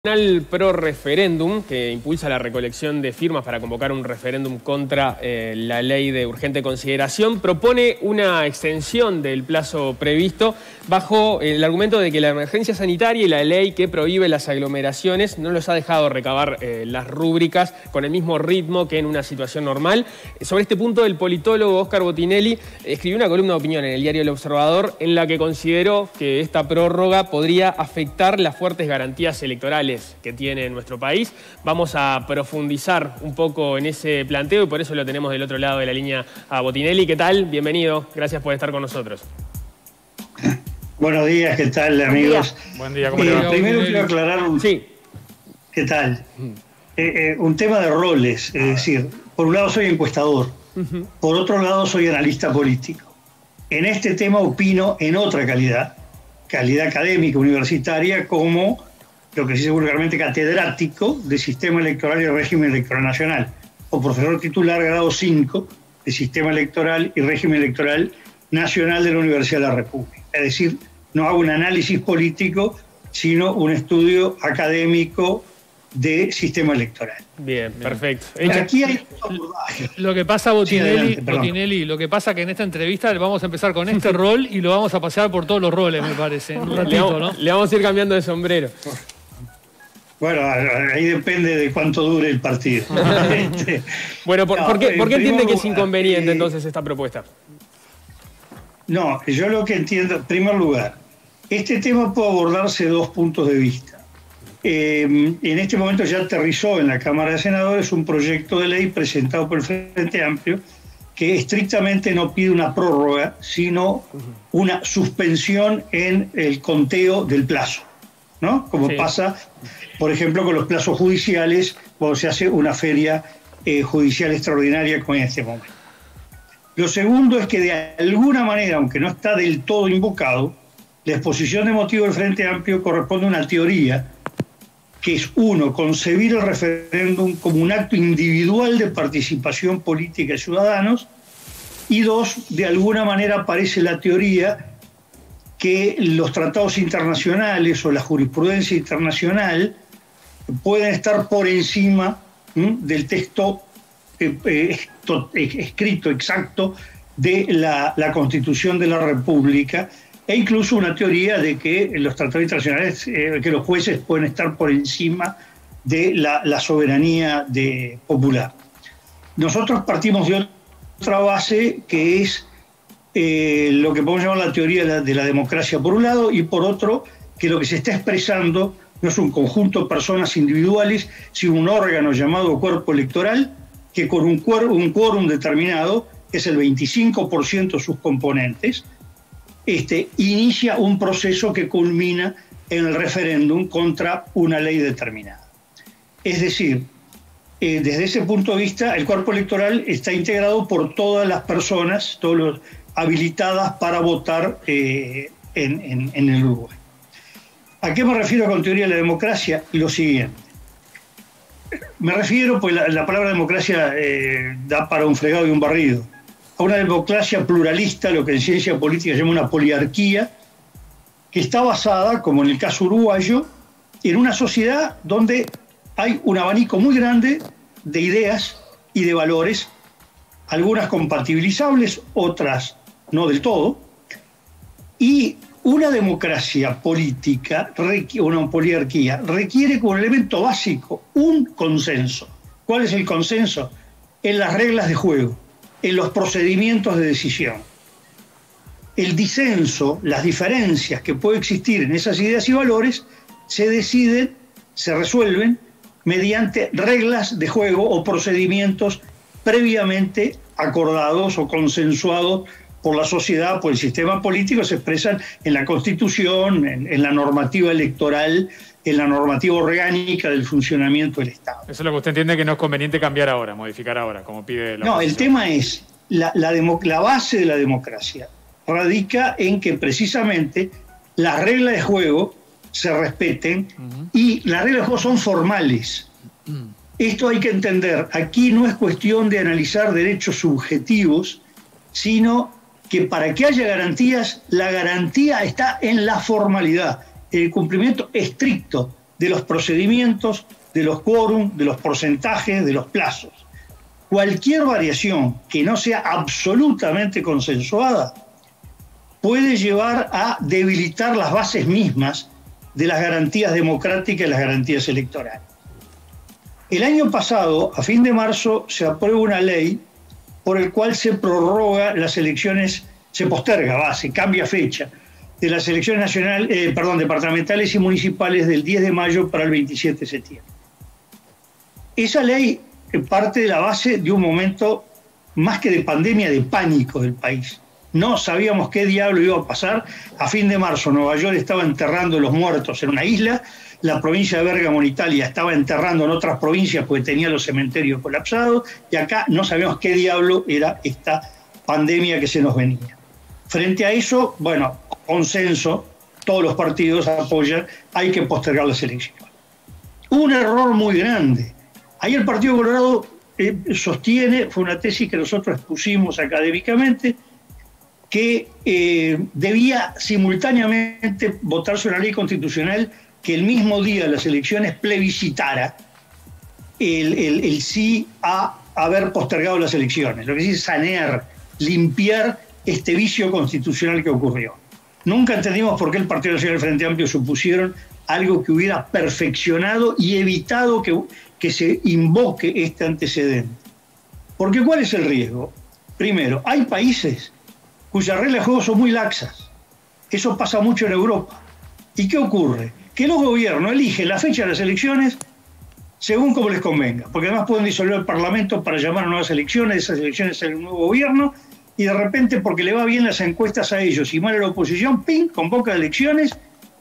El pro referéndum, que impulsa la recolección de firmas para convocar un referéndum contra la ley de urgente consideración, propone una extensión del plazo previsto bajo el argumento de que la emergencia sanitaria y la ley que prohíbe las aglomeraciones no los ha dejado recabar las rúbricas con el mismo ritmo que en una situación normal. Sobre este punto, el politólogo Oscar Botinelli escribió una columna de opinión en el diario El Observador en la que consideró que esta prórroga podría afectar las fuertes garantías electorales que tiene nuestro país. Vamos a profundizar un poco en ese planteo y por eso lo tenemos del otro lado de la línea a Botinelli. ¿Qué tal? Bienvenido. Gracias por estar con nosotros. Buenos días, ¿qué tal, amigos? Buen día, ¿cómo le va? Primero quiero aclarar ¿qué tal? Un tema de roles, es decir, por un lado soy encuestador, por otro lado soy analista político. En este tema opino en otra calidad académica, universitaria, como lo que se dice vulgarmente catedrático de Sistema Electoral y Régimen Electoral Nacional, o profesor titular grado 5 de Sistema Electoral y Régimen Electoral Nacional de la Universidad de la República. Es decir, no hago un análisis político, sino un estudio académico de sistema electoral. Bien, perfecto. Aquí hay lo que pasa, Botinelli, lo que pasa que en esta entrevista vamos a empezar con este rol y lo vamos a pasear por todos los roles, me parece. Un ratito, ¿no? Le vamos a ir cambiando de sombrero. Bueno, ahí depende de cuánto dure el partido. Bueno, ¿por qué entiende que es inconveniente entonces esta propuesta? No, yo lo que entiendo, en primer lugar, este tema puede abordarse de dos puntos de vista. En este momento ya aterrizó en la Cámara de Senadores un proyecto de ley presentado por el Frente Amplio que estrictamente no pide una prórroga, sino una suspensión en el conteo del plazo, ¿no? Como pasa, por ejemplo, con los plazos judiciales cuando se hace una feria judicial extraordinaria como en este momento. Lo segundo es que de alguna manera, aunque no está del todo invocado, la exposición de motivos del Frente Amplio corresponde a una teoría que es, uno, concebir el referéndum como un acto individual de participación política de ciudadanos, y dos, de alguna manera aparece la teoría que los tratados internacionales o la jurisprudencia internacional pueden estar por encima del texto escrito exacto de la Constitución de la República, e incluso una teoría de que los tratados internacionales, que los jueces pueden estar por encima de la soberanía popular. Nosotros partimos de otra base que es lo que podemos llamar la teoría de la democracia por un lado, y por otro que lo que se está expresando no es un conjunto de personas individuales, sino un órgano llamado cuerpo electoral que con un quórum determinado, que es el 25% de sus componentes, inicia un proceso que culmina en el referéndum contra una ley determinada. Es decir, desde ese punto de vista, el cuerpo electoral está integrado por todas las personas, todos los habilitadas para votar en el Uruguay. ¿A qué me refiero con teoría de la democracia? Lo siguiente. Me refiero, pues la palabra democracia da para un fregado y un barrido, a una democracia pluralista, lo que en ciencia política se llama una poliarquía, que está basada, como en el caso uruguayo, en una sociedad donde hay un abanico muy grande de ideas y de valores, algunas compatibilizables, otras no del todo, y una democracia política, una poliarquía, requiere como elemento básico un consenso. ¿Cuál es el consenso? En las reglas de juego, en los procedimientos de decisión. El disenso, las diferencias que pueden existir en esas ideas y valores, se resuelven mediante reglas de juego o procedimientos previamente acordados o consensuados por la sociedad, por el sistema político, se expresan en la Constitución, en la normativa electoral, en la normativa orgánica del funcionamiento del Estado. Eso es lo que usted entiende que no es conveniente cambiar ahora, modificar ahora, como pide la oposición. El tema es, la base de la democracia radica en que precisamente las reglas de juego se respeten y las reglas de juego son formales. Esto hay que entender, aquí no es cuestión de analizar derechos subjetivos, sino que para que haya garantías, la garantía está en la formalidad, el cumplimiento estricto de los procedimientos, de los quórum, de los porcentajes, de los plazos. Cualquier variación que no sea absolutamente consensuada puede llevar a debilitar las bases mismas de las garantías democráticas y las garantías electorales. El año pasado, a fin de marzo, se aprueba una ley por el cual se prorroga las elecciones, se posterga, se cambia fecha de las elecciones departamentales y municipales del 10 de mayo para el 27 de septiembre. Esa ley parte de la base de un momento más que de pandemia, de pánico del país. No sabíamos qué diablo iba a pasar. A fin de marzo, Nueva York estaba enterrando los muertos en una isla, la provincia de Bérgamo en Italia estaba enterrando en otras provincias porque tenía los cementerios colapsados, y acá no sabíamos qué diablo era esta pandemia que se nos venía. Frente a eso, bueno, consenso, todos los partidos apoyan, hay que postergar las elecciones. Un error muy grande. Ahí el Partido Colorado sostiene, fue una tesis que nosotros expusimos académicamente, que debía simultáneamente votarse una ley constitucional que el mismo día de las elecciones plebiscitara el sí a haber postergado las elecciones, lo que dice sanear, limpiar este vicio constitucional que ocurrió. Nunca entendimos por qué el Partido Nacional y el Frente Amplio supusieron algo que hubiera perfeccionado y evitado que se invoque este antecedente. Porque ¿cuál es el riesgo? Primero, hay países cuyas reglas de juego son muy laxas. Eso pasa mucho en Europa. ¿Y qué ocurre? Que los gobiernos eligen la fecha de las elecciones según como les convenga, porque además pueden disolver el Parlamento para llamar a nuevas elecciones, esas elecciones sale un nuevo gobierno, y de repente, porque le va bien las encuestas a ellos y mal a la oposición, ¡ping!, convoca elecciones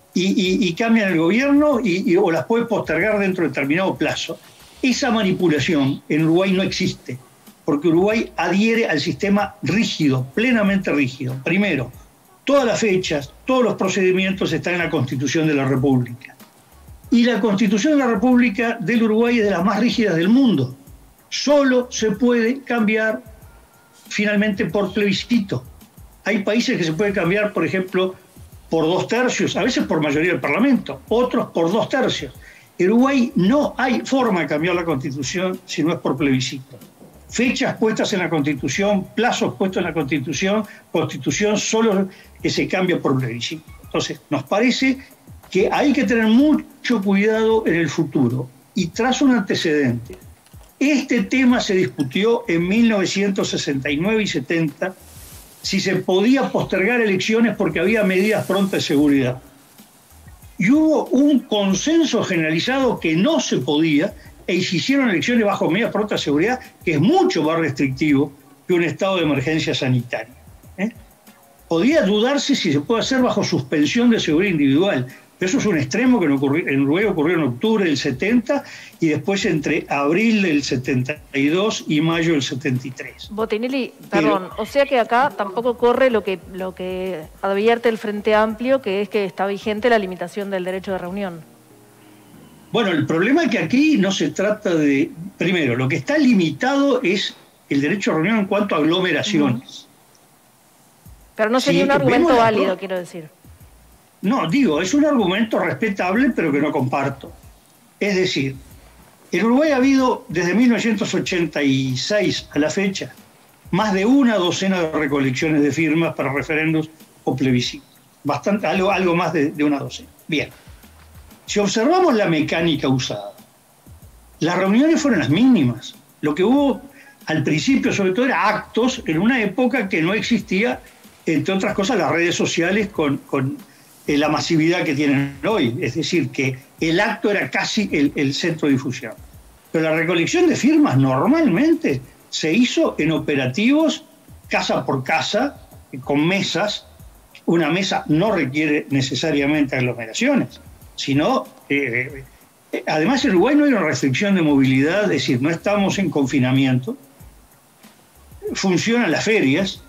y cambian el gobierno o las puede postergar dentro de determinado plazo. Esa manipulación en Uruguay no existe, porque Uruguay adhiere al sistema rígido, plenamente rígido. Primero, todas las fechas, todos los procedimientos están en la Constitución de la República. Y la Constitución de la República del Uruguay es de las más rígidas del mundo. Solo se puede cambiar finalmente por plebiscito. Hay países que se puede cambiar, por ejemplo, por 2/3, a veces por mayoría del Parlamento, otros por 2/3. En Uruguay no hay forma de cambiar la Constitución si no es por plebiscito. Fechas puestas en la Constitución, plazos puestos en la Constitución solo que se cambia por plebiscito. Entonces, nos parece que hay que tener mucho cuidado en el futuro. Y tras un antecedente, este tema se discutió en 1969 y 70, si se podía postergar elecciones porque había medidas prontas de seguridad. Y hubo un consenso generalizado que no se podía, y se hicieron elecciones bajo medidas prontas de seguridad, que es mucho más restrictivo que un estado de emergencia sanitaria. Podría dudarse si se puede hacer bajo suspensión de seguridad individual. Eso es un extremo que en Uruguay ocurrió en octubre del 70 y después entre abril del 72 y mayo del 73. Botinelli, perdón, o sea que acá tampoco corre lo que advierte el Frente Amplio, que es que está vigente la limitación del derecho de reunión. Bueno, el problema es que aquí no se trata de... Primero, lo que está limitado es el derecho de reunión en cuanto a aglomeraciones. Pero no sería un argumento válido, quiero decir. No, digo, es un argumento respetable, pero que no comparto. Es decir, en Uruguay ha habido, desde 1986 a la fecha, más de una docena de recolecciones de firmas para referendos o plebiscitos. Bastante, algo más de una docena. Bien. Si observamos la mecánica usada, las reuniones fueron las mínimas. Lo que hubo al principio, sobre todo, era actos en una época que no existía, entre otras cosas, las redes sociales con la masividad que tienen hoy. Es decir, que el acto era casi el centro de difusión. Pero la recolección de firmas normalmente se hizo en operativos casa por casa, con mesas. Una mesa no requiere necesariamente aglomeraciones, sino... además, en Uruguay no hay una restricción de movilidad, es decir, no estamos en confinamiento. Funcionan las ferias,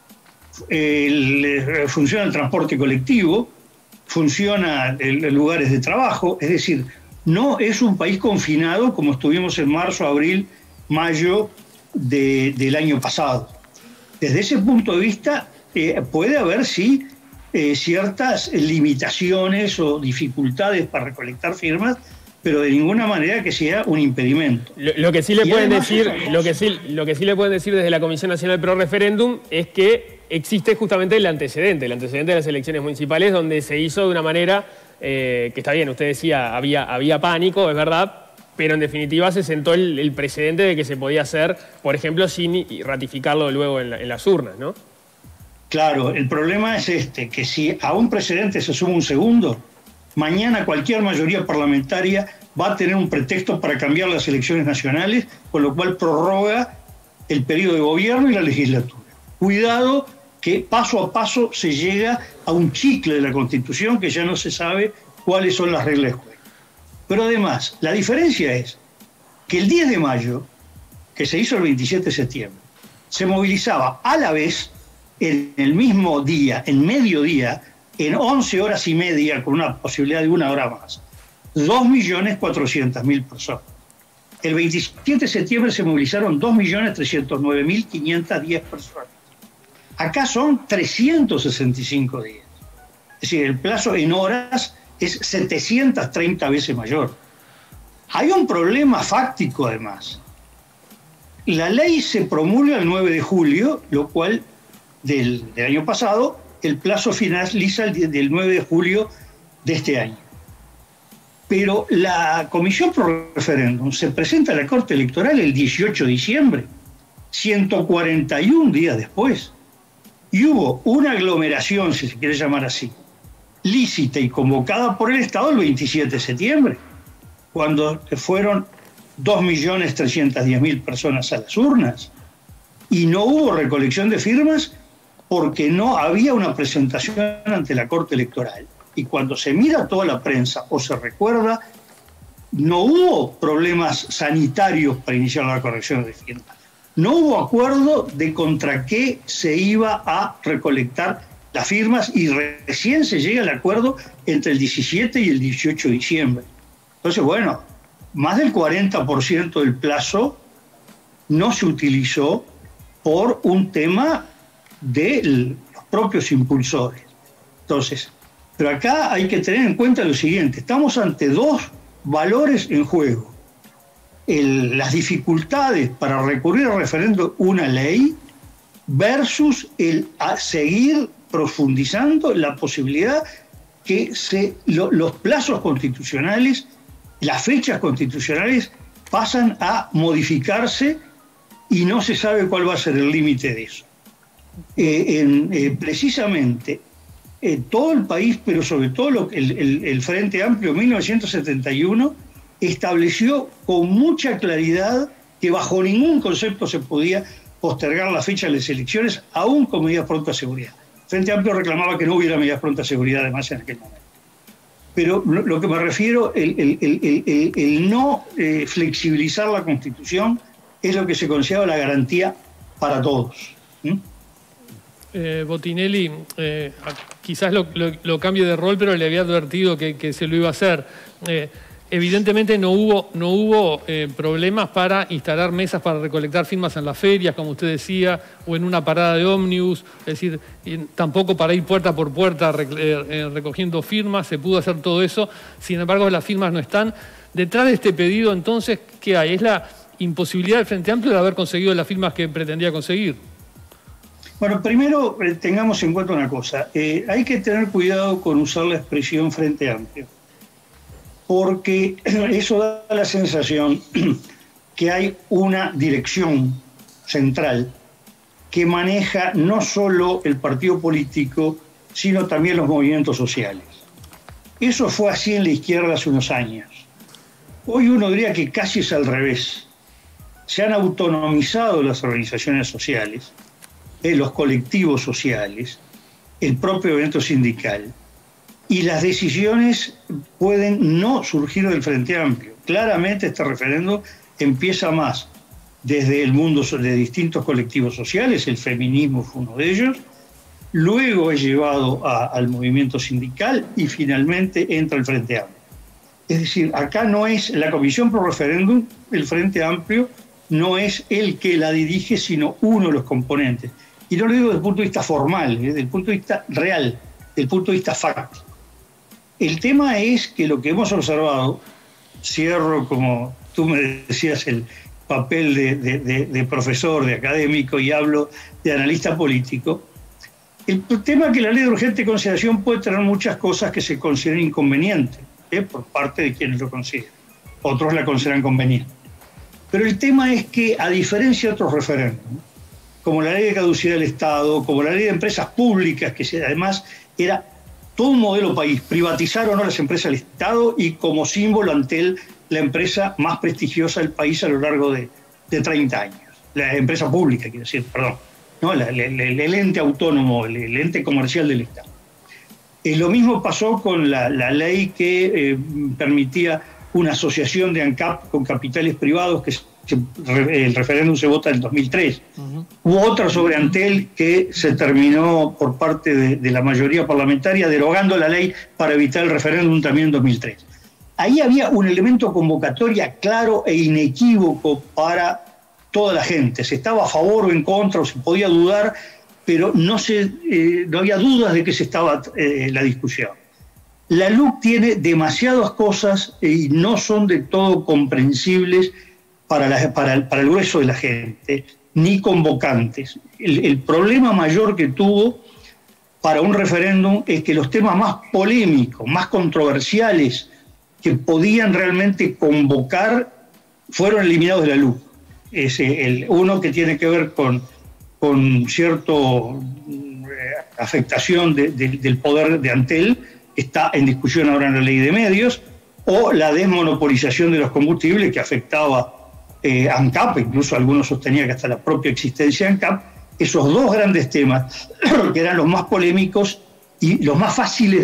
funciona el transporte colectivo, funcionan lugares de trabajo, es decir, no es un país confinado como estuvimos en marzo, abril, mayo del año pasado. Desde ese punto de vista, puede haber, sí, ciertas limitaciones o dificultades para recolectar firmas, pero de ninguna manera que sea un impedimento. Lo que sí le pueden decir, lo que sí le pueden decir desde la Comisión Nacional Pro Referéndum es que existe justamente el antecedente de las elecciones municipales, donde se hizo de una manera que está bien, usted decía, había pánico, es verdad, pero en definitiva se sentó el precedente de que se podía hacer, por ejemplo, sin ratificarlo luego en las urnas, ¿no? Claro, el problema es que si a un precedente se suma un segundo, mañana cualquier mayoría parlamentaria va a tener un pretexto para cambiar las elecciones nacionales, con lo cual prorroga el periodo de gobierno y la legislatura. Cuidado que paso a paso se llega a un chicle de la Constitución que ya no se sabe cuáles son las reglas de juego. Pero además, la diferencia es que el 10 de mayo, que se hizo el 27 de septiembre, se movilizaba a la vez, en el mismo día, en mediodía, en 11 horas y media, con una posibilidad de 1 hora más, 2.400.000 personas. El 27 de septiembre se movilizaron 2.309.510 personas. Acá son 365 días. Es decir, el plazo en horas es 730 veces mayor. Hay un problema fáctico, además. La ley se promulga el 9 de julio, lo cual del año pasado, el plazo finaliza del 9 de julio de este año. Pero la Comisión Pro Referéndum se presenta a la Corte Electoral el 18 de diciembre, 141 días después. Y hubo una aglomeración, si se quiere llamar así, lícita y convocada por el Estado el 27 de septiembre, cuando fueron 2.310.000 personas a las urnas. Y no hubo recolección de firmas porque no había una presentación ante la Corte Electoral. Y cuando se mira toda la prensa o se recuerda, no hubo problemas sanitarios para iniciar la corrección de firmas. No hubo acuerdo de contra qué se iba a recolectar las firmas y recién se llega al acuerdo entre el 17 y el 18 de diciembre. Entonces, bueno, más del 40% del plazo no se utilizó por un tema de los propios impulsores. Entonces, pero acá hay que tener en cuenta lo siguiente, estamos ante dos valores en juego. Las dificultades para recurrir al referéndum una ley versus el seguir profundizando la posibilidad que los plazos constitucionales, las fechas constitucionales pasan a modificarse y no se sabe cuál va a ser el límite de eso. Precisamente todo el país, pero sobre todo el Frente Amplio 1971, estableció con mucha claridad que bajo ningún concepto se podía postergar la fecha de las elecciones, aún con medidas prontas de seguridad. El Frente Amplio reclamaba que no hubiera medidas prontas de seguridad además en aquel momento. Pero lo que me refiero, el no flexibilizar la Constitución es lo que se considera la garantía para todos. Botinelli, quizás lo cambie de rol, pero le había advertido que se lo iba a hacer. Evidentemente no hubo problemas para instalar mesas para recolectar firmas en las ferias, como usted decía, o en una parada de ómnibus, es decir, tampoco para ir puerta por puerta recogiendo firmas, se pudo hacer todo eso, sin embargo las firmas no están. Detrás de este pedido, entonces, ¿qué hay? ¿Es la imposibilidad del Frente Amplio de haber conseguido las firmas que pretendía conseguir? Bueno, primero tengamos en cuenta una cosa, hay que tener cuidado con usar la expresión Frente Amplio, porque eso da la sensación que hay una dirección central que maneja no solo el partido político, sino también los movimientos sociales. Eso fue así en la izquierda hace unos años. Hoy uno diría que casi es al revés. Se han autonomizado las organizaciones sociales, los colectivos sociales, el propio evento sindical, y las decisiones pueden no surgir del Frente Amplio. Claramente este referéndum empieza más desde el mundo de distintos colectivos sociales, el feminismo fue uno de ellos, luego es llevado al movimiento sindical y finalmente entra el Frente Amplio. Es decir, acá no es la Comisión Pro Referéndum, el Frente Amplio no es el que la dirige, sino uno de los componentes. Y no lo digo desde el punto de vista formal, desde el punto de vista real. desde el punto de vista fáctico. El tema es que lo que hemos observado, cierro como tú me decías el papel de profesor, de académico, y hablo de analista político. El tema es que la ley de urgente consideración puede tener muchas cosas que se consideren inconvenientes, por parte de quienes lo consideran. Otros la consideran conveniente. Pero el tema es que, a diferencia de otros referéndums, como la ley de caducidad del Estado, como la ley de empresas públicas, que además era todo un modelo país, privatizar o no las empresas del Estado y como símbolo ante él la empresa más prestigiosa del país a lo largo de 30 años. La empresa pública, quiero decir, perdón, ¿no? El ente autónomo, el ente comercial del Estado. Lo mismo pasó con la ley que permitía una asociación de ANCAP con capitales privados, que el referéndum se vota en el 2003. Hubo otra sobre Antel que se terminó por parte de la mayoría parlamentaria derogando la ley para evitar el referéndum también en 2003. Ahí había un elemento convocatoria claro e inequívoco para toda la gente. Se estaba a favor o en contra, o se podía dudar, pero no había dudas de que se estaba la discusión. La LUC tiene demasiadas cosas y no son de todo comprensibles para el grueso de la gente, ni convocantes. El problema mayor que tuvo para un referéndum es que los temas más polémicos, más controversiales, que podían realmente convocar, fueron eliminados de la LUC. Uno que tiene que ver con cierta afectación del poder de Antel, está en discusión ahora en la ley de medios, o la desmonopolización de los combustibles que afectaba ANCAP, incluso algunos sostenían que hasta la propia existencia de ANCAP. Esos dos grandes temas, que eran los más polémicos y los más fáciles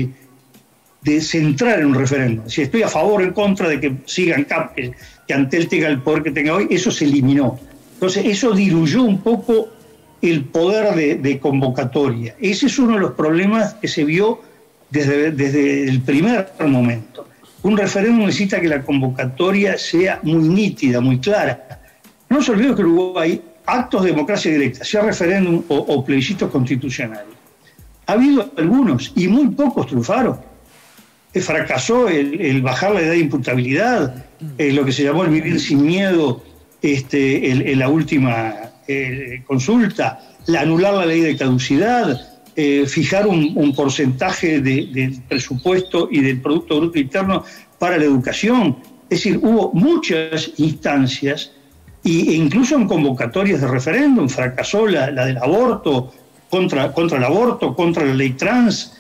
de centrar en un referéndum. Si estoy a favor o en contra de que siga ANCAP, que Antel tenga el poder que tenga hoy, eso se eliminó. Entonces eso diluyó un poco el poder de convocatoria. Ese es uno de los problemas que se vio desde el primer momento. Un referéndum necesita que la convocatoria sea muy nítida, muy clara. No se olvide que en Uruguay, actos de democracia directa, sea referéndum o plebiscitos constitucionales, ha habido algunos y muy pocos triunfaron. Fracasó el bajar la edad de imputabilidad, lo que se llamó el vivir sin miedo en la última consulta, anular la ley de caducidad, fijar un porcentaje del presupuesto y del Producto Bruto Interno para la educación. Es decir, hubo muchas instancias e incluso en convocatorias de referéndum. Fracasó la del aborto, contra el aborto, contra la ley trans,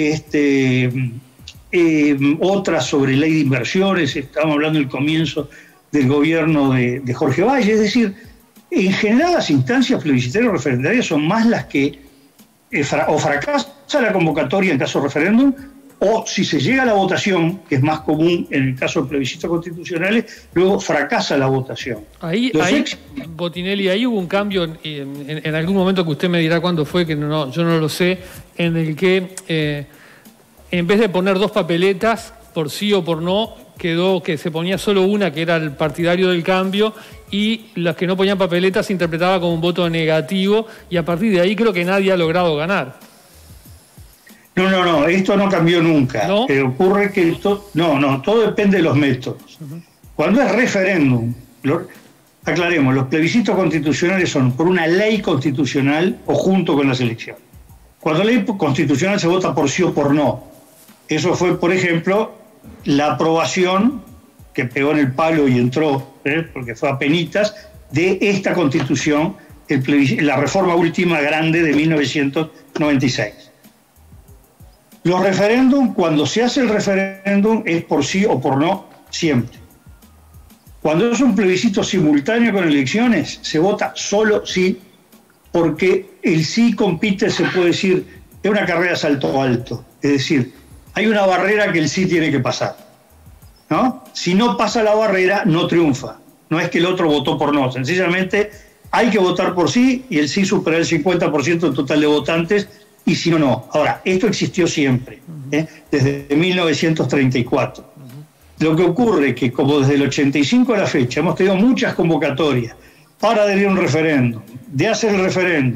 otra sobre ley de inversiones. Estábamos hablando del comienzo del gobierno de Jorge Valle. Es decir, en general las instancias plebiscitarias referendarias son más las que o fracasa la convocatoria en caso de referéndum, o si se llega a la votación, que es más común en el caso de plebiscitos constitucionales, luego fracasa la votación. Ahí Botinelli, ahí hubo un cambio en algún momento, que usted me dirá cuándo fue, que yo no lo sé, en el que en vez de poner dos papeletas, por sí o por no, quedó que se ponía solo una, que era el partidario del cambio, y los que no ponían papeletas se interpretaba como un voto negativo, y a partir de ahí creo que nadie ha logrado ganar. No, esto no cambió nunca. ¿No? Ocurre que todo depende de los métodos. Cuando es referéndum, aclaremos, los plebiscitos constitucionales son por una ley constitucional o junto con las elecciones. Cuando la ley constitucional se vota por sí o por no. Eso fue, por ejemplo, la aprobación, que pegó en el palo y entró, porque fue a penitas, de esta Constitución, la reforma última grande de 1996. Los referéndums, cuando se hace el referéndum, es por sí o por no, siempre. Cuando es un plebiscito simultáneo con elecciones, se vota solo sí, porque el sí compite, se puede decir, es una carrera a salto alto. Es decir, hay una barrera que el sí tiene que pasar, ¿no? Si no pasa la barrera, no triunfa. No es que el otro votó por no, sencillamente hay que votar por sí y el sí supera el 50% del total de votantes, y si no, no. Ahora, esto existió siempre, desde 1934. Lo que ocurre es que, como desde el 85 a la fecha, hemos tenido muchas convocatorias para adherir a un referéndum, de hacer el referéndum,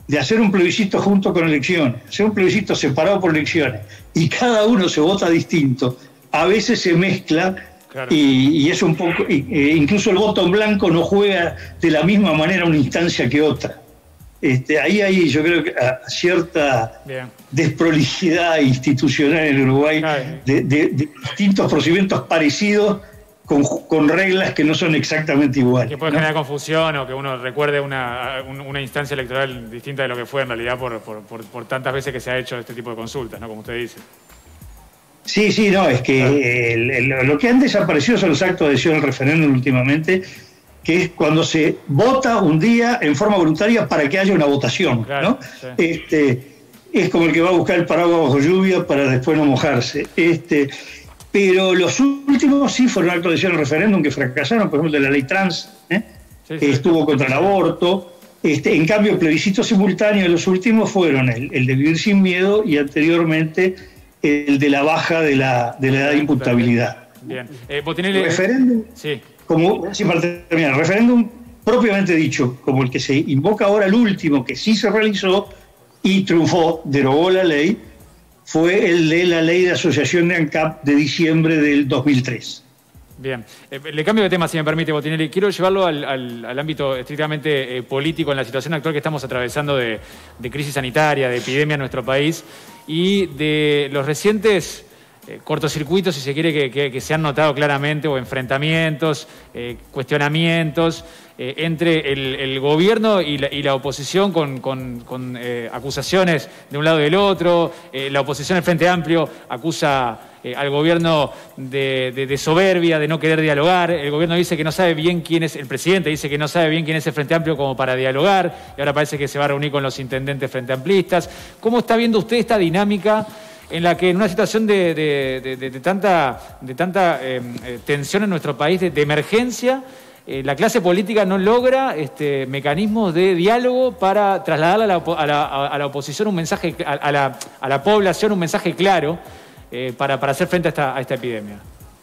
de hacer un plebiscito junto con elecciones, hacer un plebiscito separado por elecciones, y cada uno se vota distinto, a veces se mezcla. Claro. Y es un poco, incluso el voto en blanco no juega de la misma manera una instancia que otra. Ahí yo creo que cierta desprolijidad institucional en Uruguay, de distintos procedimientos parecidos con reglas que no son exactamente iguales. Que puede generar confusión o que uno recuerde una instancia electoral distinta de lo que fue en realidad por tantas veces que se ha hecho este tipo de consultas, ¿no? Como usted dice. Sí, no, es que lo que han desaparecido son los actos de adhesión al referéndum últimamente, que es cuando se vota un día en forma voluntaria para que haya una votación, claro, ¿no? Sí. Es como el que va a buscar el paraguas bajo lluvia para después no mojarse. Pero los últimos sí fueron actos de adhesión al referéndum que fracasaron, por ejemplo, de la ley trans, que estuvo contra el aborto. En cambio, plebiscitos simultáneos, los últimos fueron el de vivir sin miedo y anteriormente el de la baja de la edad de imputabilidad. Bien. Botinelli, referéndum, sí. Para terminar, el referéndum propiamente dicho, como el que se invoca ahora, el último que sí se realizó y triunfó, derogó la ley, fue el de la ley de asociación de ANCAP de diciembre del 2003. Bien. Le cambio de tema, si me permite, Botinelli. Quiero llevarlo al ámbito estrictamente político en la situación actual que estamos atravesando de crisis sanitaria, de epidemia en nuestro país y de los recientes cortocircuitos, si se quiere, que se han notado claramente, o enfrentamientos, cuestionamientos entre el gobierno y la oposición con acusaciones de un lado y del otro. La oposición, el Frente Amplio, acusa al gobierno de soberbia, de no querer dialogar. El gobierno dice que no sabe bien quién es, el presidente dice que no sabe bien quién es el Frente Amplio como para dialogar, y ahora parece que se va a reunir con los intendentes frente amplistas. ¿Cómo está viendo usted esta dinámica en la que en una situación de tanta tensión en nuestro país, de emergencia, la clase política no logra mecanismos de diálogo para trasladar a la oposición un mensaje, a la población un mensaje claro para hacer frente a esta epidemia?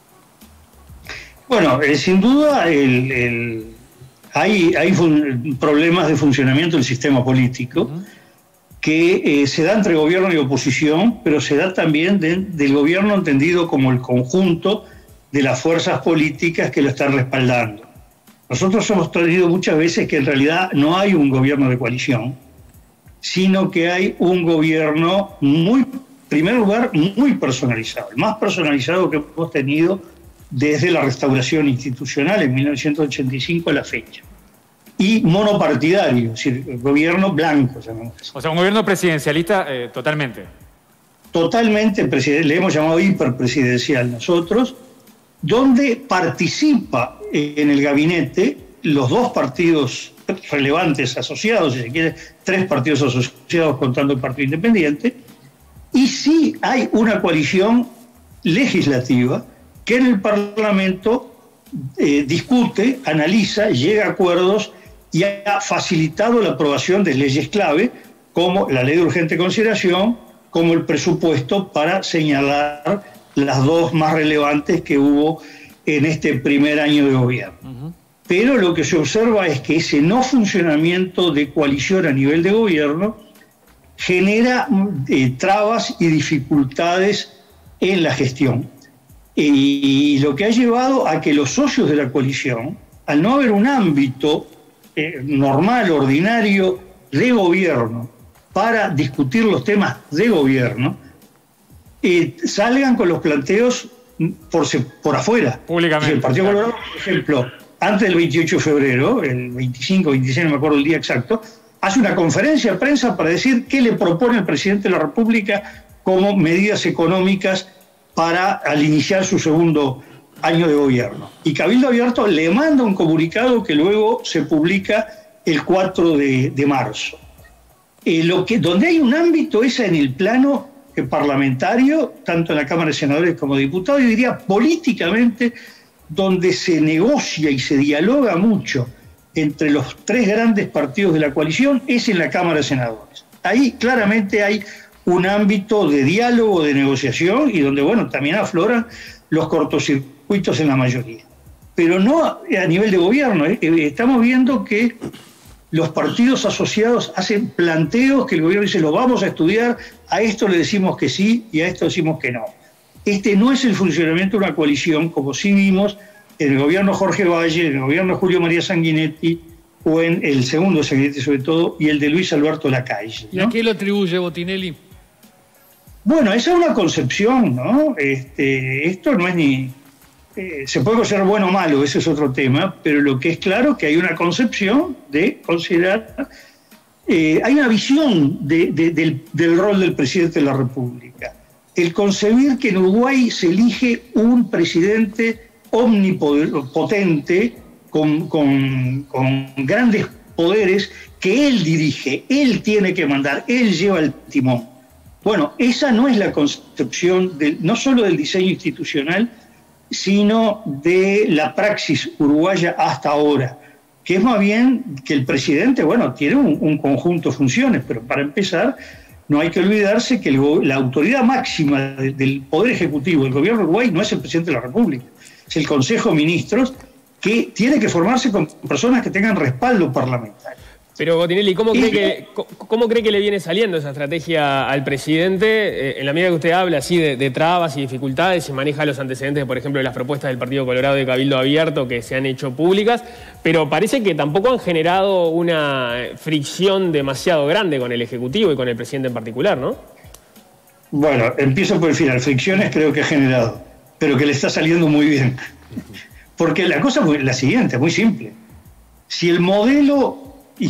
Bueno, sin duda hay problemas de funcionamiento del sistema político que se da entre gobierno y oposición, pero se da también del gobierno entendido como el conjunto de las fuerzas políticas que lo están respaldando. Nosotros hemos tenido muchas veces que en realidad no hay un gobierno de coalición, sino que hay un gobierno en primer lugar, muy personalizado, el más personalizado que hemos tenido desde la restauración institucional en 1985 a la fecha. Y monopartidario, es decir, gobierno blanco, llamamos así. O sea, un gobierno presidencialista totalmente. Totalmente, le hemos llamado hiperpresidencial nosotros, donde participa en el gabinete los dos partidos relevantes asociados, si se quiere, 3 partidos asociados contando el Partido Independiente, y sí hay una coalición legislativa que en el Parlamento discute, analiza, llega a acuerdos y ha facilitado la aprobación de leyes clave como la ley de urgente consideración, como el presupuesto, para señalar las dos más relevantes que hubo en este primer año de gobierno. Pero lo que se observa es que ese no funcionamiento de coalición a nivel de gobierno genera trabas y dificultades en la gestión. Y lo que ha llevado a que los socios de la coalición, al no haber un ámbito normal, ordinario de gobierno para discutir los temas de gobierno, salgan con los planteos por afuera. Públicamente. El Partido Colorado, por ejemplo, antes del 28 de febrero, el 25, 26, no me acuerdo el día exacto, hace una conferencia de prensa para decir qué le propone el presidente de la República como medidas económicas al iniciar su segundo año de gobierno. Y Cabildo Abierto le manda un comunicado que luego se publica el 4 de marzo. Donde hay un ámbito es en el plano parlamentario, tanto en la Cámara de Senadores como de Diputados, yo diría políticamente, donde se negocia y se dialoga mucho entre los 3 grandes partidos de la coalición, es en la Cámara de Senadores. Ahí claramente hay un ámbito de diálogo, de negociación, y donde, bueno, también afloran los cortocircuitos en la mayoría. Pero no a nivel de gobierno. Estamos viendo que los partidos asociados hacen planteos que el gobierno dice, lo vamos a estudiar, a esto le decimos que sí y a esto decimos que no. Este no es el funcionamiento de una coalición, como sí vimos en el gobierno Jorge Valle, en el gobierno Julio María Sanguinetti, o en el segundo Sanguinetti sobre todo, y el de Luis Alberto Lacalle, ¿no? ¿Y a qué lo atribuye Botinelli? Bueno, esa es una concepción, ¿no? Esto no es ni... se puede considerar bueno o malo, ese es otro tema, pero lo que es claro es que hay una concepción de considerar... hay una visión del rol del presidente de la República. El concebir que en Uruguay se elige un presidente omnipotente con grandes poderes que él dirige, él tiene que mandar, él lleva el timón. Bueno, esa no es la concepción no solo del diseño institucional, sino de la praxis uruguaya hasta ahora, que es más bien que el presidente, bueno, tiene un conjunto de funciones, pero para empezar, no hay que olvidarse que la autoridad máxima del Poder Ejecutivo del Gobierno de Uruguay no es el presidente de la República, es el Consejo de Ministros, que tiene que formarse con personas que tengan respaldo parlamentario. Pero Botinelli, ¿cómo cree que le viene saliendo esa estrategia al presidente? En la medida que usted habla así de trabas y dificultades y maneja los antecedentes, por ejemplo, de las propuestas del Partido Colorado de Cabildo Abierto que se han hecho públicas, pero parece que tampoco han generado una fricción demasiado grande con el Ejecutivo y con el presidente en particular, ¿no? Bueno, empiezo por el final. Fricciones creo que ha generado, pero que le está saliendo muy bien. Porque la cosa es la siguiente, muy simple. Si el modelo...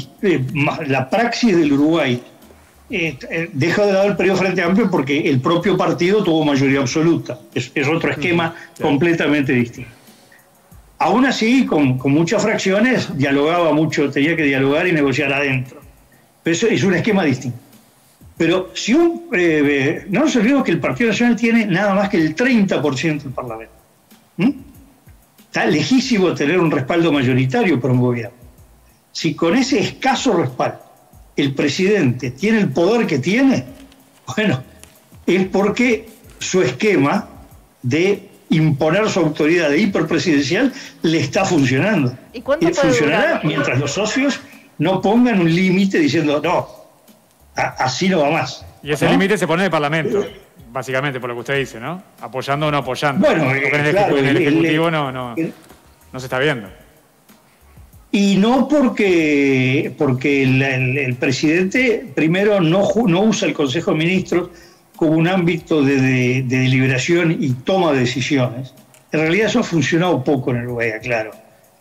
la praxis del Uruguay deja de lado el periodo Frente Amplio porque el propio partido tuvo mayoría absoluta. Es otro esquema completamente distinto. Aún así, con muchas fracciones, dialogaba mucho, tenía que dialogar y negociar adentro. Pero eso es un esquema distinto. Pero si no nos olvidemos que el Partido Nacional tiene nada más que el 30% del Parlamento. Está lejísimo tener un respaldo mayoritario para un gobierno. Si con ese escaso respaldo el presidente tiene el poder que tiene, bueno, es porque su esquema de imponer su autoridad de hiperpresidencial le está funcionando. ¿Y cuánto puede funcionará durar? Mientras los socios no pongan un límite diciendo, no, así no va más. Y ese límite se pone en el Parlamento, básicamente, por lo que usted dice, ¿no? Apoyando o no apoyando. Bueno, claro, en el Ejecutivo no se está viendo. Y no porque el presidente, primero, no usa el Consejo de Ministros como un ámbito de deliberación y toma de decisiones. En realidad eso ha funcionado poco en Uruguay, claro.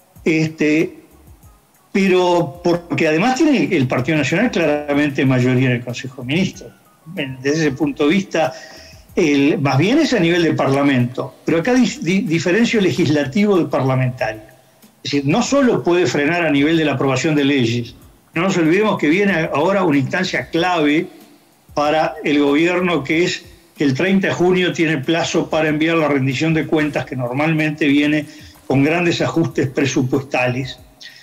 Pero porque además tiene el Partido Nacional claramente mayoría en el Consejo de Ministros. Desde ese punto de vista, más bien es a nivel de Parlamento, pero acá diferencio legislativo de parlamentario. Es decir, no solo puede frenar a nivel de la aprobación de leyes, no nos olvidemos que viene ahora una instancia clave para el gobierno, que es que el 30 de junio tiene plazo para enviar la rendición de cuentas, que normalmente viene con grandes ajustes presupuestales.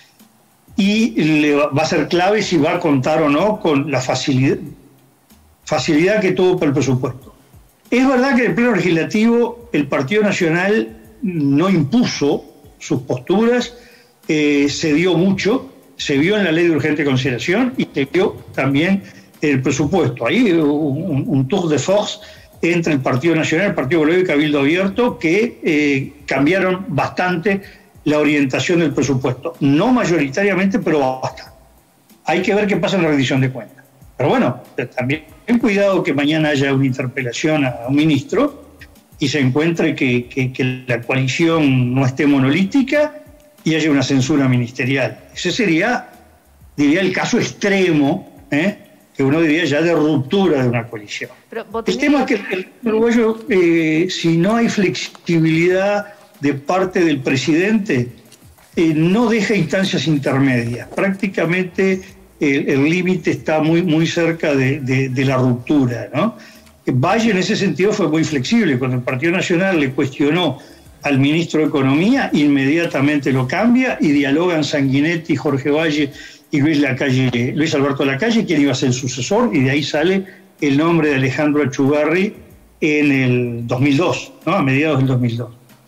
Y va a ser clave si va a contar o no con la facilidad que tuvo para el presupuesto. Es verdad que en el pleno legislativo el Partido Nacional no impuso sus posturas, se dio mucho, se vio en la ley de urgente consideración y se vio también en el presupuesto. Ahí un tour de force entre el Partido Nacional, el Partido Colorado y Cabildo Abierto, que cambiaron bastante la orientación del presupuesto. No mayoritariamente, pero bastante. Hay que ver qué pasa en la rendición de cuentas. Pero bueno, también ten cuidado que mañana haya una interpelación a un ministro y se encuentre que la coalición no esté monolítica y haya una censura ministerial. Ese sería, diría, el caso extremo, que uno diría ya de ruptura de una coalición. El tema es que el uruguayo, si no hay flexibilidad de parte del presidente, no deja instancias intermedias. Prácticamente el límite está muy cerca de la ruptura, ¿no? Valle en ese sentido fue muy flexible. Cuando el Partido Nacional le cuestionó al ministro de Economía, inmediatamente lo cambia y dialogan Sanguinetti, Jorge Valle y Luis Alberto Lacalle, quien iba a ser el sucesor, y de ahí sale el nombre de Alejandro Achugarri en el 2002, ¿no? A mediados del 2002.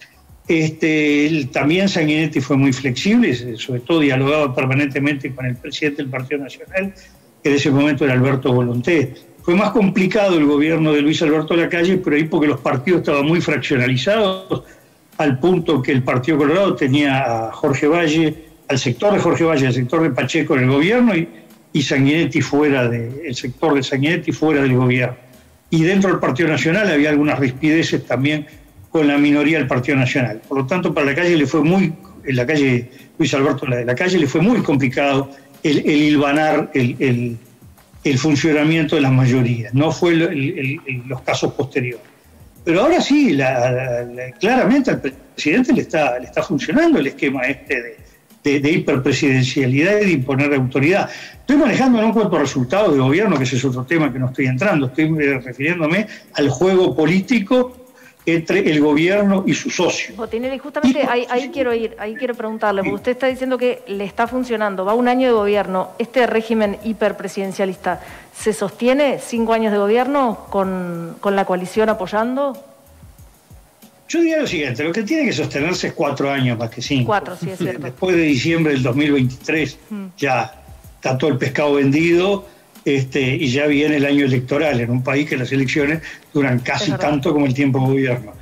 También Sanguinetti fue muy flexible, sobre todo dialogaba permanentemente con el presidente del Partido Nacional, que en ese momento era Alberto Volonté. Fue más complicado el gobierno de Luis Alberto Lacalle, pero ahí porque los partidos estaban muy fraccionalizados, al punto que el Partido Colorado tenía a Jorge Valle, al sector de Jorge Valle, al sector de Pacheco en el gobierno, y Sanguinetti el sector de Sanguinetti fuera del gobierno. Y dentro del Partido Nacional había algunas rispideces también con la minoría del Partido Nacional. Por lo tanto, para Lacalle le fue Luis Alberto Lacalle le fue muy complicado el hilvanar el funcionamiento de las mayorías. No fue los casos posteriores. Pero ahora sí, claramente al presidente le está funcionando el esquema de hiperpresidencialidad y de imponer autoridad. Estoy manejando no en cuanto a resultados de gobierno, que ese es otro tema que no estoy entrando, estoy refiriéndome al juego político entre el gobierno y sus socios. Botinelli, justamente ahí quiero preguntarle, porque usted está diciendo que le está funcionando, va un año de gobierno, este régimen hiperpresidencialista, ¿se sostiene 5 años de gobierno con la coalición apoyando? Yo diría lo siguiente, lo que tiene que sostenerse es 4 años más que 5. 4, sí, es cierto. Después de diciembre del 2023 ya está todo el pescado vendido, y ya viene el año electoral en un país que las elecciones duran casi tanto como el tiempo de gobierno.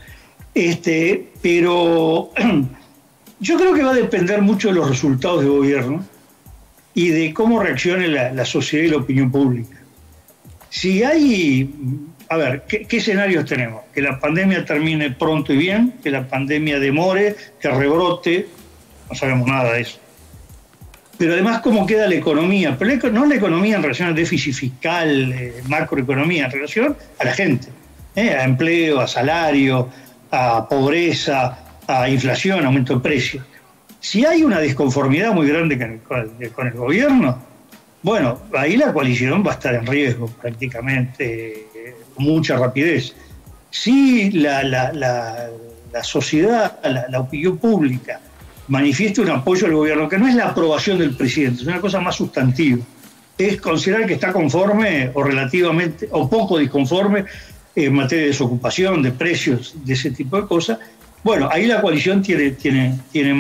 Pero yo creo que va a depender mucho de los resultados de gobierno y de cómo reaccione la sociedad y la opinión pública. Si hay... A ver, ¿qué escenarios tenemos? Que la pandemia termine pronto y bien, que la pandemia demore, que rebrote, no sabemos nada de eso. Pero además, ¿cómo queda la economía? Pero no la economía en relación al déficit fiscal, macroeconomía, en relación a la gente, a empleo, a salario, a pobreza, a inflación, aumento de precios. Si hay una disconformidad muy grande con el gobierno, bueno, ahí la coalición va a estar en riesgo prácticamente, con mucha rapidez. Si la sociedad, la opinión pública, manifiesta un apoyo al gobierno, que no es la aprobación del presidente, es una cosa más sustantiva, es considerar que está conforme o relativamente, o poco disconforme en materia de desocupación, de precios, de ese tipo de cosas, bueno, ahí la coalición tiene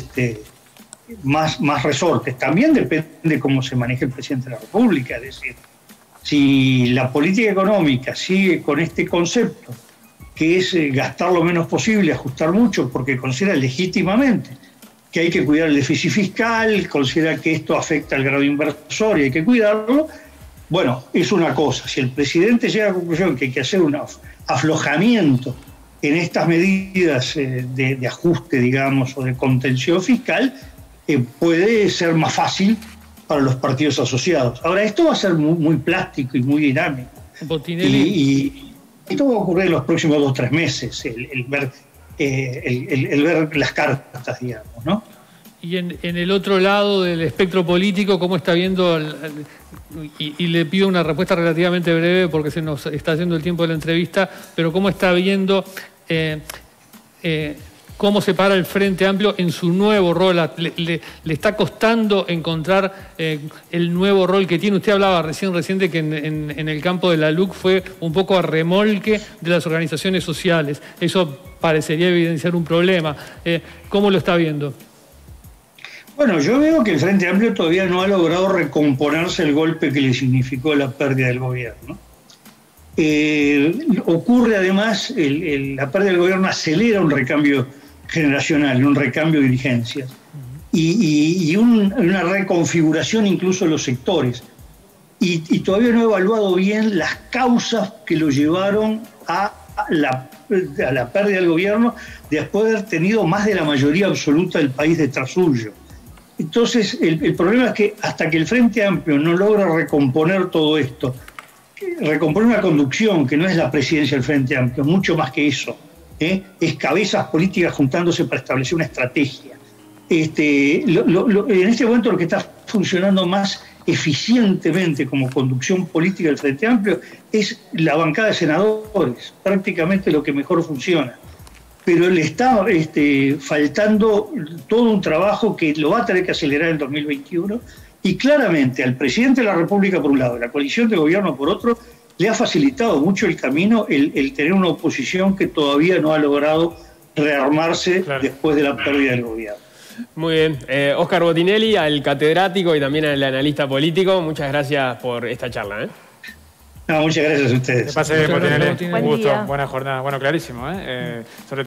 más resortes. También depende cómo se maneje el presidente de la República, es decir, si la política económica sigue con este concepto, que es gastar lo menos posible, ajustar mucho, porque considera legítimamente que hay que cuidar el déficit fiscal, considera que esto afecta al grado inversor y hay que cuidarlo, bueno, es una cosa. Si el presidente llega a la conclusión que hay que hacer un aflojamiento en estas medidas de ajuste, digamos, o de contención fiscal, puede ser más fácil para los partidos asociados. Ahora, esto va a ser muy plástico y muy dinámico. Y esto va a ocurrir en los próximos 2 o 3 meses, el ver las cartas, digamos, ¿no? Y en el otro lado del espectro político, ¿cómo está viendo? Y le pido una respuesta relativamente breve porque se nos está yendo el tiempo de la entrevista, pero ¿cómo está viendo cómo se para el Frente Amplio en su nuevo rol? ¿Le está costando encontrar el nuevo rol que tiene? Usted hablaba recién de que en el campo de la LUC fue un poco a remolque de las organizaciones sociales. Eso parecería evidenciar un problema. ¿Cómo lo está viendo? Bueno, yo veo que el Frente Amplio todavía no ha logrado recomponerse el golpe que le significó la pérdida del gobierno. Ocurre además, la pérdida del gobierno acelera un recambio generacional, un recambio de dirigencias y una reconfiguración incluso de los sectores. Y todavía no he evaluado bien las causas que lo llevaron a la pérdida del gobierno después de haber tenido más de la mayoría absoluta del país detrás suyo. Entonces, el problema es que hasta que el Frente Amplio no logra recomponer todo esto, recomponer una conducción que no es la presidencia del Frente Amplio, mucho más que eso, es cabezas políticas juntándose para establecer una estrategia. En este momento lo que está funcionando más eficientemente como conducción política del Frente Amplio es la bancada de senadores, prácticamente lo que mejor funciona. Pero le está faltando todo un trabajo que lo va a tener que acelerar en 2021 y claramente al presidente de la República por un lado, la coalición de gobierno por otro, le ha facilitado mucho el camino el tener una oposición que todavía no ha logrado rearmarse después de la pérdida del gobierno. Muy bien. Óscar Botinelli, al catedrático y también al analista político, muchas gracias por esta charla. No, muchas gracias a ustedes. Que pase, Botinelli. Buen Un gusto, día. buena jornada. Bueno, clarísimo, sobre